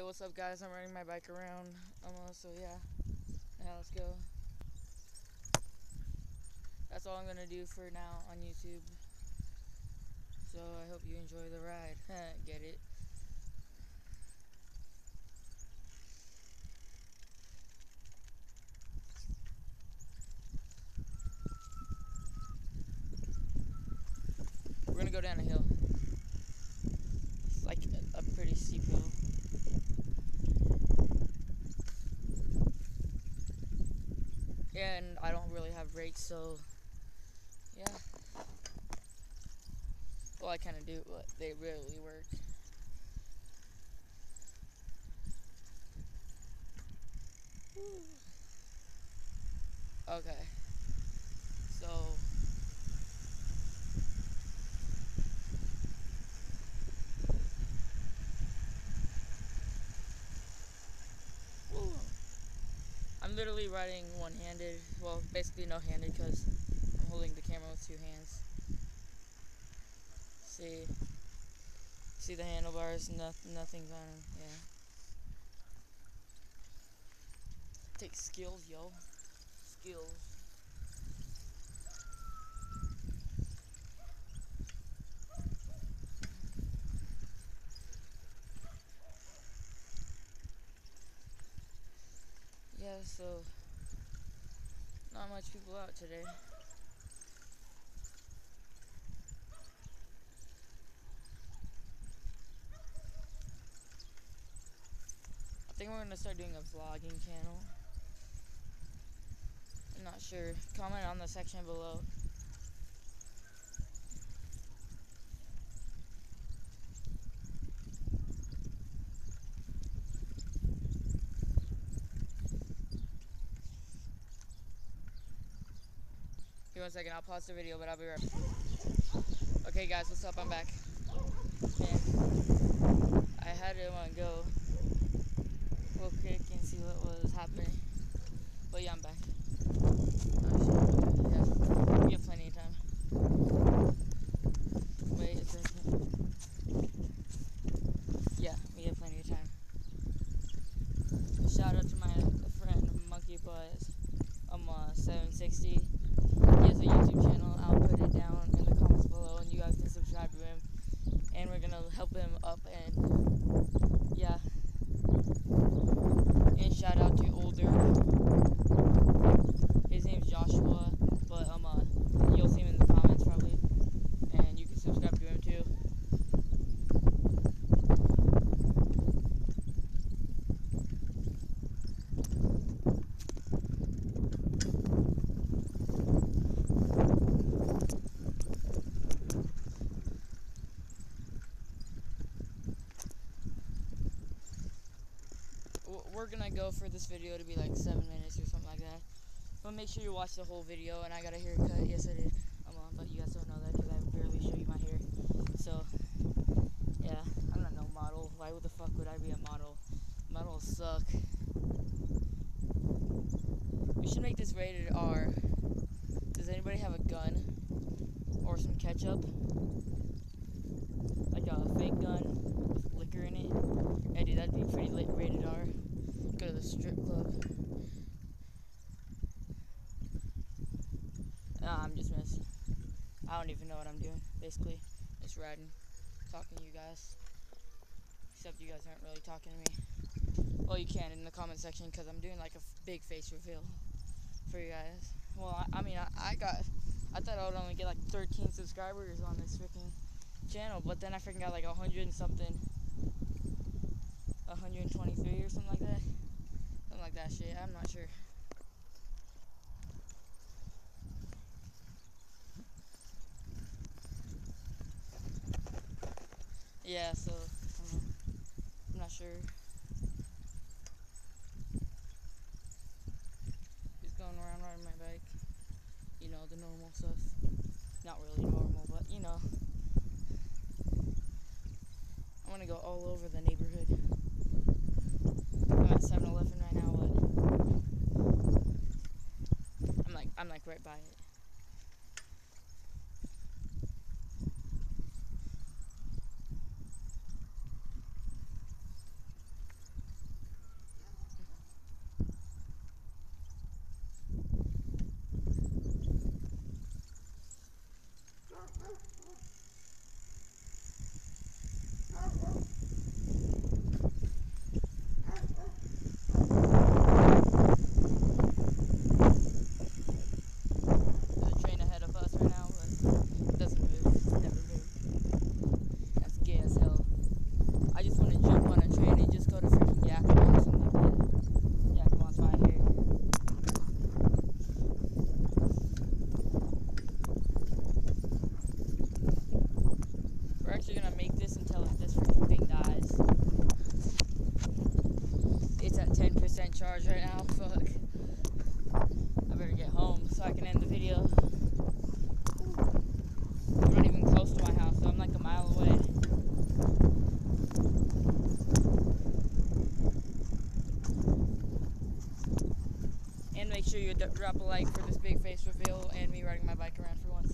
what's up, guys? I'm riding my bike around almost, so yeah. Now let's go. That's all I'm gonna do for now on YouTube. So I hope you enjoy the ride. Get it? We're gonna go down a hill. It's like a pretty steep hill. Yeah, and I don't really have brakes, so yeah. Well, I kind of do, but they rarely work. Woo. Okay. So woo. I'm literally riding one-handed. Well, basically no-handed because I'm holding the camera with two hands. See the handlebars? Nothing's on them. Yeah. Takes skills, yo. Skills. Yeah, so not much people out today. I think we're gonna start doing a vlogging channel. I'm not sure. Comment on the section below. Give me 1 second, I'll pause the video, but I'll be right back. Okay guys, what's up? I'm back. And I had to go real quick and see what was happening. But yeah, I'm back. Yeah, we have plenty of time. Wait a second. Yeah, we have plenty of time. Shout out to my friend Monkey Butt 760. He has a YouTube channel. I'll put it down in the comments below, and you guys can subscribe to him. And we're gonna help him up, and yeah. And shout out to Older. His name's Joshua, but you'll see him in the comments probably, and you can subscribe to him too. We're gonna go for this video to be like 7 minutes or something like that. But make sure you watch the whole video. And I got a haircut. Yes, I did. But you guys don't know that because I barely show you my hair. So yeah, I'm not no model. Why the fuck would I be a model? Models suck. We should make this rated R. Does anybody have a gun or some ketchup? Like a fake gun with liquor in it? Yeah, dude, that'd be pretty lit. Rated R. Go to the strip club. Nah, I'm just messing. I don't even know what I'm doing. Basically, just riding, talking to you guys. Except you guys aren't really talking to me. Well, you can in the comment section because I'm doing like a big face reveal for you guys. Well, I thought I would only get like 13 subscribers on this freaking channel, but then I freaking got like 100 and something. 123 or something like that. Something like that shit. I'm not sure. Yeah, so I'm not sure. Just going around riding my bike. You know, the normal stuff. Not really normal, but you know. I'm gonna go all over the neighborhood. I'm at 7-Eleven right now, but I'm like right by it. can't charge right now. Fuck. I better get home so I can end the video. I'm not even close to my house, so I'm like a mile away. And make sure you drop a like for this big face reveal and me riding my bike around for once.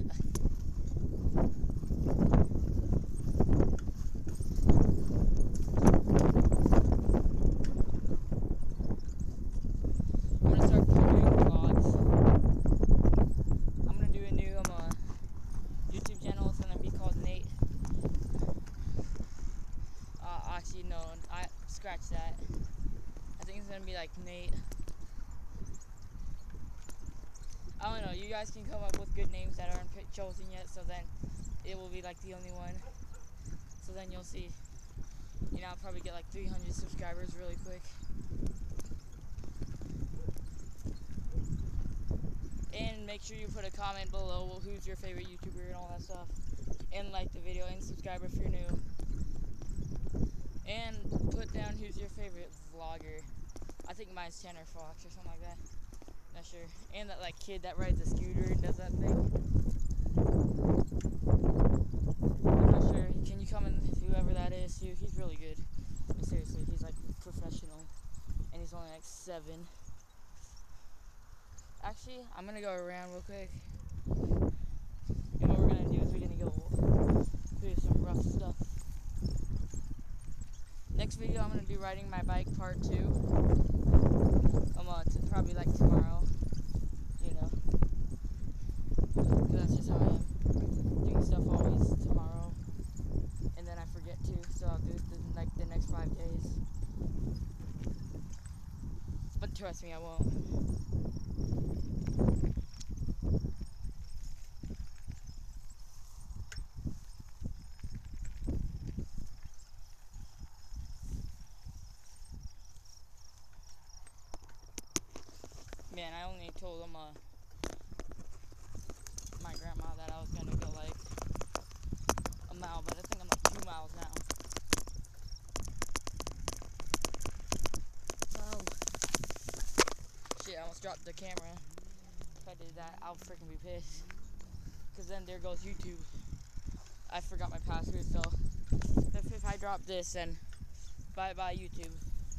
I'm gonna start doing vlogs. I'm gonna do a new YouTube channel. It's gonna be called Nate. Actually, no, I scratch that. I think it's gonna be like Nate. I don't know. You guys can come up with good names that aren't chosen yet, so then it will be like the only one. So then you'll see. You know, I'll probably get like 300 subscribers really quick. And make sure you put a comment below who's your favorite YouTuber and all that stuff. And like the video and subscribe if you're new. And put down who's your favorite vlogger. I think mine's Tanner Fox or something like that. Not sure. And that like kid that rides a scooter and does that thing. I'm not sure. Can you comment whoever that is? He's really good. Seriously, he's like professional. And he's only like 7. Actually, I'm gonna go around real quick. And what we're gonna do is we're gonna go do some rough stuff. Next video, I'm gonna do riding my bike part 2. Probably like tomorrow. You know, because that's just how I am. Doing stuff always tomorrow, and then I forget to. So I'll do it like the next 5 days. But trust me, I won't. Man, I only told my grandma that I was gonna go like a mile, but I think I'm like 2 miles now. Oh. Shit, I almost dropped the camera. If I did that, I'll freaking be pissed. Cause then there goes YouTube. I forgot my password, so if I drop this, then bye bye YouTube.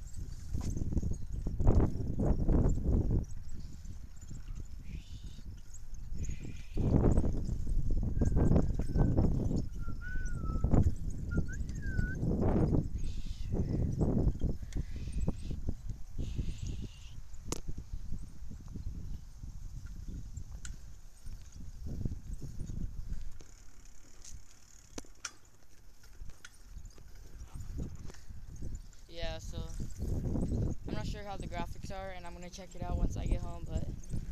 Yeah, so I'm not sure how the graphics are, and I'm gonna check it out once I get home, but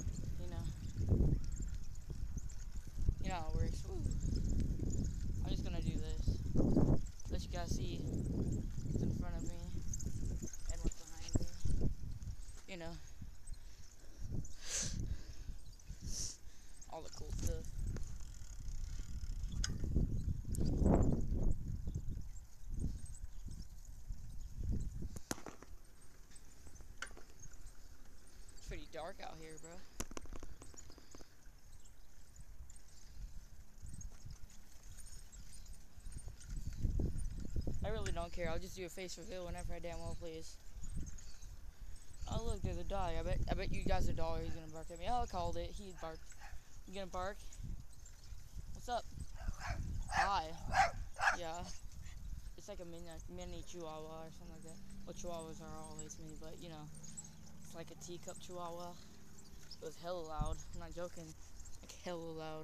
you know how it works. Woo. I'm just gonna do this. Let you guys see what's in front of me and what's behind me. You know, all the cool stuff. It's pretty dark out here, bro. I really don't care. I'll just do a face reveal whenever I damn well please. Oh look, there's a dog. I bet you guys are dog. He's gonna bark at me. Oh, I called it. He barked. You gonna bark? What's up? Hi. Yeah. It's like a mini chihuahua or something like that. Well, chihuahuas are always mini, but you know, it's like a teacup chihuahua. It was hella loud. I'm not joking. Like hella loud.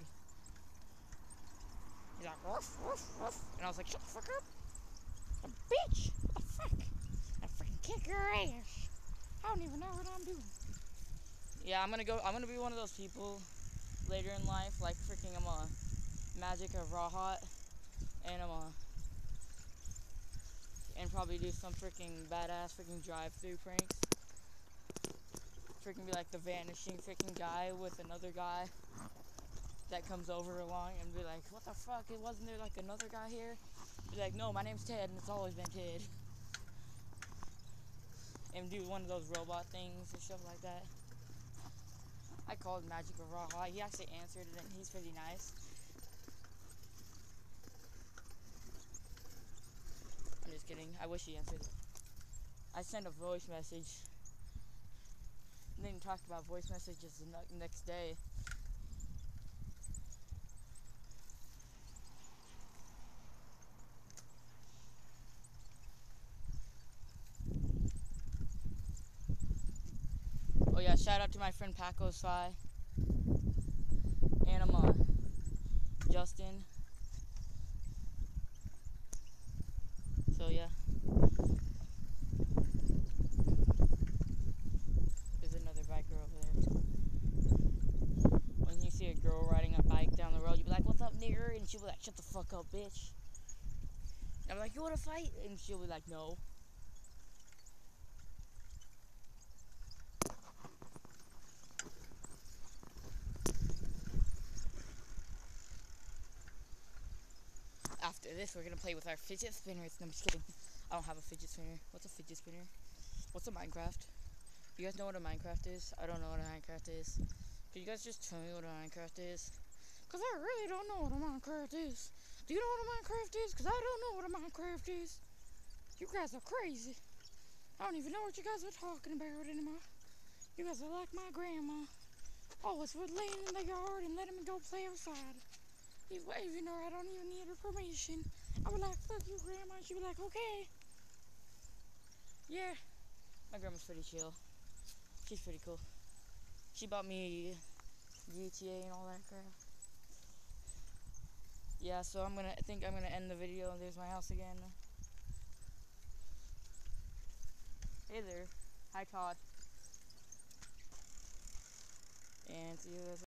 He's like, ruff, ruff, ruff. And I was like, shut the fuck up. A bitch. What the fuck? I freaking kick your ass. I don't even know what I'm doing. Yeah, I'm gonna be one of those people later in life, like freaking I'm a Magic or Raw Hot, and and probably do some freaking badass freaking drive-through pranks. Freaking be like the vanishing freaking guy with another guy that comes over along and be like, what the fuck? It wasn't there like another guy here? Be like, no, my name's Ted and it's always been Ted. and do one of those robot things or stuff like that. I called Magic Raha. He actually answered it, and he's pretty nice. I'm just kidding. I wish he answered. I sent a voice message. And then talked about voice messages the next day. Oh yeah, shout out to my friend Paco Sai, Anima, Justin. So yeah. There's another biker over there. When you see a girl riding a bike down the road, you be like, "What's up, nigger?" And she'll be like, "Shut the fuck up, bitch." And I'm like, "You wanna fight?" And she'll be like, "No." After this, we're gonna play with our fidget spinners. No, I'm just kidding. I don't have a fidget spinner. What's a fidget spinner? What's a Minecraft? You guys know what a Minecraft is? I don't know what a Minecraft is. Can you guys just tell me what a Minecraft is? Because I really don't know what a Minecraft is. Do you know what a Minecraft is? Because I don't know what a Minecraft is. You guys are crazy. I don't even know what you guys are talking about anymore. You guys are like my grandma. Always would lay in the yard and let me go play outside. Even though I don't even need her permission. I would like, "Fuck you, Grandma." She'd be like, "Okay." Yeah. My grandma's pretty chill. She's pretty cool. She bought me GTA and all that crap. Yeah, so I think I'm gonna end the video, and there's my house again. Hey there. Hi, Todd. And see you guys.